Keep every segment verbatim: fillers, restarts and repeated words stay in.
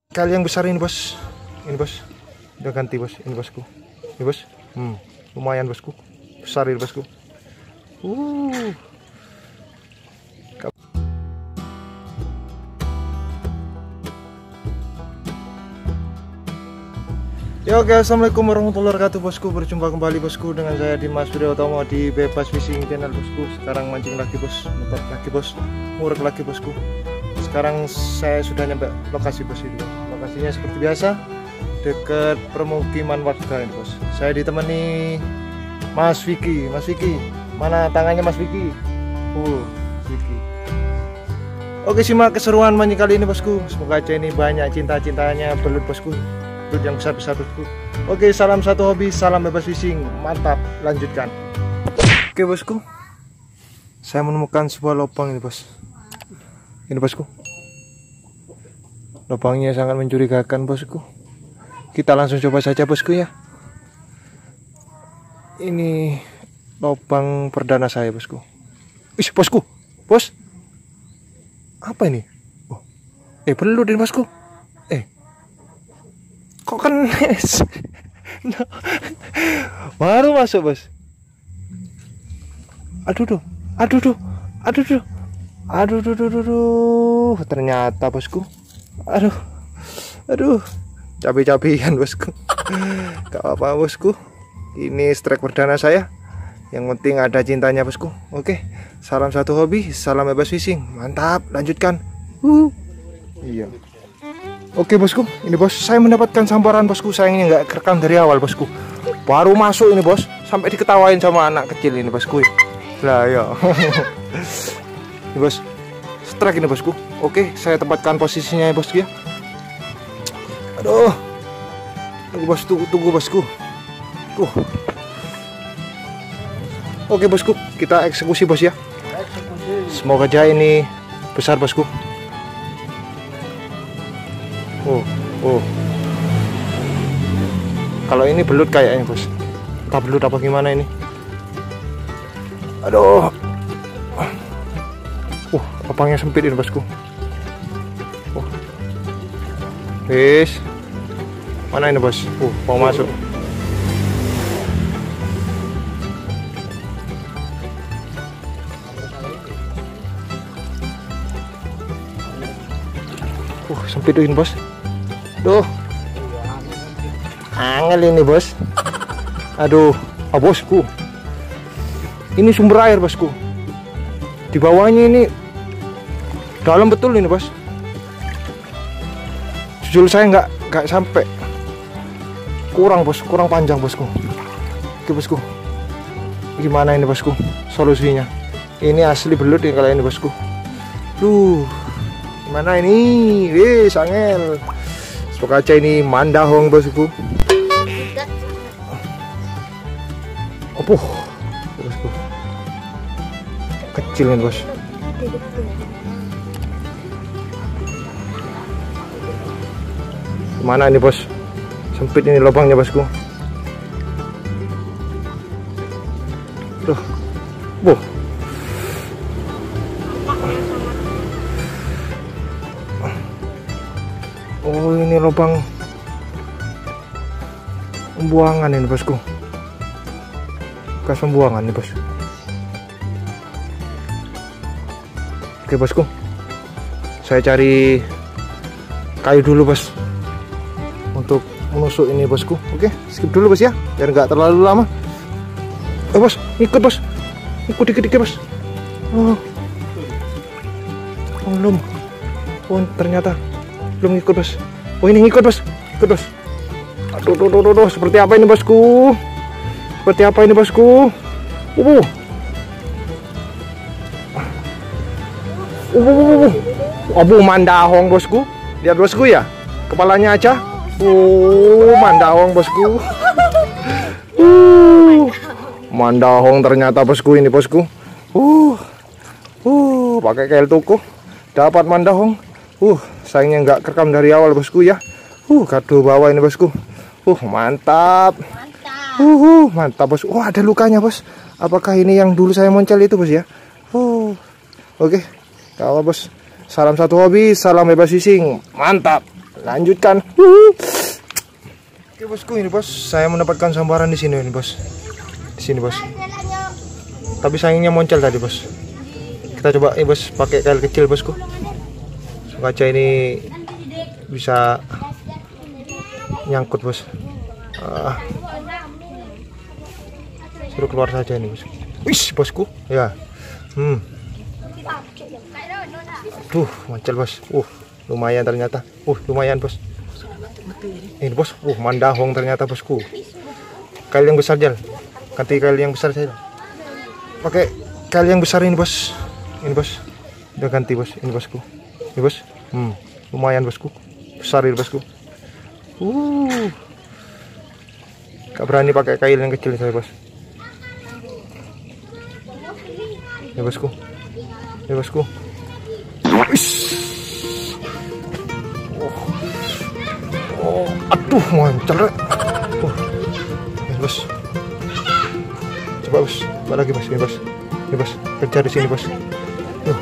Kali yang besar ini bos, ini bos, udah ganti bos, ini bosku, ini bos, hmm, lumayan bosku, besar ini bosku. Uh. Ya oke, assalamualaikum warahmatullahi wabarakatuh bosku. Berjumpa kembali bosku dengan saya Dimas Widiotomo di Bebas Fishing Channel bosku. Sekarang mancing lagi bos, motor lagi bos, ngurek lagi bosku. Sekarang saya sudah nyampe lokasi bos ini. Lokasinya seperti biasa dekat permukiman warga ini bos. Saya ditemani Mas Vicky. Mas Vicky, mana tangannya Mas Vicky? Uh, Vicky. Oke, simak keseruan mancing kali ini bosku. Semoga aja ini banyak cinta-cintanya belut bosku, belut yang besar-besar bosku. Oke, salam satu hobi, salam bebas fishing. Mantap, lanjutkan. Oke bosku, saya menemukan sebuah lubang ini bos. Ini bosku, lubangnya sangat mencurigakan bosku. Kita langsung coba saja bosku ya. Ini lubang perdana saya bosku. Ih bosku, bos, apa ini? Oh, eh belut ini bosku. Eh, kok kan no. Baru masuk bos. Aduh tuh, aduh tuh, aduh tuh. Aduh, aduh, aduh, aduh, ternyata bosku, aduh, aduh, cabai-cabian bosku, gak apa-apa bosku, ini strike perdana saya, yang penting ada cintanya bosku. Oke, salam satu hobi, salam bebas fishing, mantap, lanjutkan. Uh, iya. Oke bosku, ini bos, saya mendapatkan sambaran bosku, sayangnya nggak kerekam dari awal bosku, baru masuk ini bos, sampai diketawain sama anak kecil ini bosku, lah ya. Ini bos, strike ini bosku. Oke, saya tempatkan posisinya ya bosku ya. Aduh, tunggu bos, tunggu, tunggu bosku. Tuh. Oke bosku, kita eksekusi bos ya. Eksekusi. Semoga aja ini besar bosku. Oh, oh. Kalau ini belut kayaknya bos. Entah belut apa gimana ini. Aduh. Uh, lubangnya sempit ini bosku. Uh. Wis. Mana ini bos? Uh, mau masuk. Uh, sempit ini bos. Duh. Angel ini bos. Aduh, ah bosku. Ini sumber air bosku. Di bawahnya ini dalam betul ini bos. Jujur saya nggak nggak sampai, kurang bos, kurang panjang bosku. Oke bosku, gimana ini bosku solusinya? Ini asli belut ya kalau ini bosku. Duh, gimana ini? Wih, sangel. Semoga aja ini mandahong bosku. Opuh, bosku. Kecil nih bos. Mana ini bos? Sempit ini lubangnya bosku. Tuh, boh. Oh ini lubang pembuangan ini bosku. Bekas pembuangan nih bos. Oke bosku, saya cari kayu dulu bos untuk menusuk ini bosku. Oke, skip dulu bos ya, biar nggak terlalu lama. Oh bos, ikut bos, ikut dikit-dikit bos. Oh, oh belum. Oh ternyata belum ikut bos. Oh ini ngikut bos, ikut bos. Aduh, aduh, aduh, aduh, seperti apa ini bosku? Seperti apa ini bosku? Uh. Uh, uh, uh, abu mandahong bosku, lihat bosku ya, kepalanya aja, uh, mandahong bosku, uh, mandahong ternyata bosku ini bosku, uh, uh, pakai kail tuku, dapat mandahong, uh, sayangnya nggak kerekam dari awal bosku ya, uh, kado bawah ini bosku, uh, mantap, mantap, uh, uh, mantap bos, oh ada lukanya bos, apakah ini yang dulu saya moncel itu bos ya, uh, oke. Okay. Kalau bos, salam satu hobi, salam bebas fishing, mantap, lanjutkan. Oke bosku, ini bos, saya mendapatkan sambaran di sini ini bos, di sini bos. Tapi sayangnya moncel tadi bos. Kita coba ini bos, pakai kail kecil bosku. Kaca ini bisa nyangkut bos. Ah. Suruh keluar saja ini bos. Wis bosku, ya. Hmm. Tuh, moncel bos. Uh, lumayan ternyata. Uh, lumayan bos. Ini bos, uh, mandahong ternyata bosku. Kail yang besar Jal. Ganti kail yang besar saja. Pakai kail yang besar ini bos. Ini bos. Udah ganti bos. Ini bosku. Ini bos. Hmm, lumayan bosku. Besar ini bosku. Uh. Gak berani pakai kail yang kecil saya bos. Ya bosku. Ya bosku. Oh. Oh, aduh moncel rek. Oh. Ya bos. Coba bos, coba lagi bos, ini bos. Ini bos, kerja di sini bos. Tuh.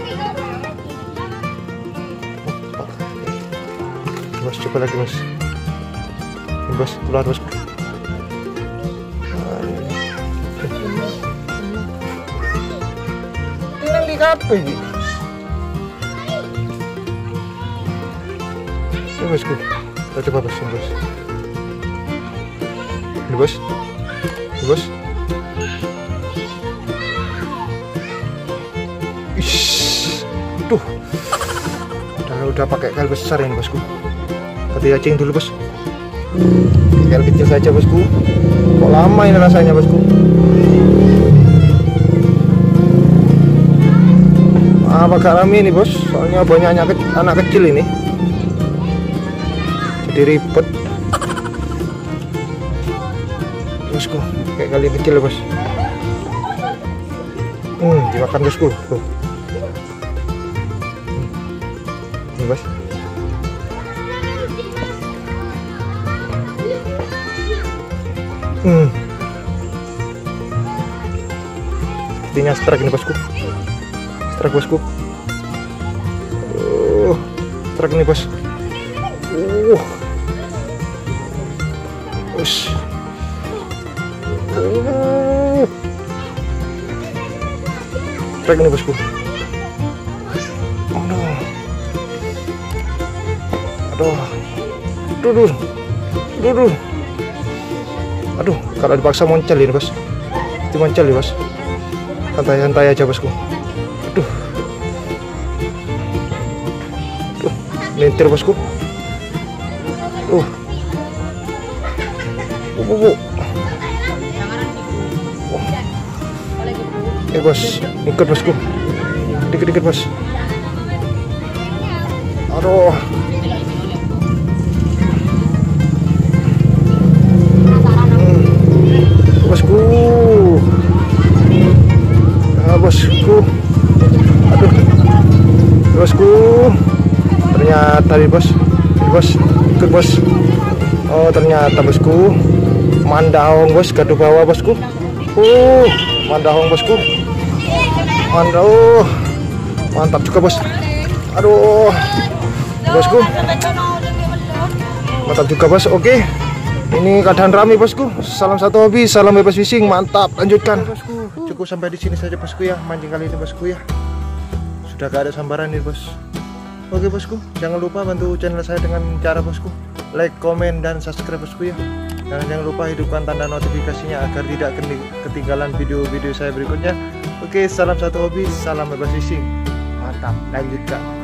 Oh. Bos, coba lagi bos. Ini bos, keluar bos. Ini lihat ini. Ini bosku. Kita coba bos, ini bos. Ini bos. Ini bos. Ish. Tuh. Udah udah pakai kail besar ini bosku. Ganti cacing dulu bos. Kail kecil saja bosku. Kok lama ini rasanya bosku. Maaf agak rame ini bos. Soalnya banyak anak, anak kecil ini. Jadi ribet bosku, kayak kali kecil bos. Hmm, dimakan bosku tuh. Ini bos. Hmm. Sepertinya strike ini bosku. Strike bosku. Uh, strike ini bos. Uh. Ush. Uh. Strike ini bosku. Aduh. Aduh. Aduh. Aduh. Aduh, kalau dipaksa moncel ini bos. Itu moncel ya bos. Santai-santai aja bosku. Aduh. Aduh, lentir bosku. Uh. Uh, uh, uh. Oh. Eh bos, ikut bosku. Dikit-dikit bos. Aduh. Bosku, ah, bosku, aduh, bosku, ternyata nih bos, nih bos, ikut bos. Oh ternyata bosku, mandahong bos, gaduh bawah bosku. Uh, mandahong bosku, mandahong, mantap juga bos. Aduh, bosku, mantap juga bos. Oke. Ini keadaan rame bosku. Salam satu hobi, salam bebas fishing, mantap. Lanjutkan bosku. Cukup sampai di sini saja bosku ya, mancing kali ini bosku ya. Sudah gak ada sambaran nih bos. Oke bosku, jangan lupa bantu channel saya dengan cara bosku like, komen, dan subscribe bosku ya. Dan jangan lupa hidupkan tanda notifikasinya agar tidak ketinggalan video-video saya berikutnya. Oke, salam satu hobi, salam bebas fishing, mantap. Lanjutkan.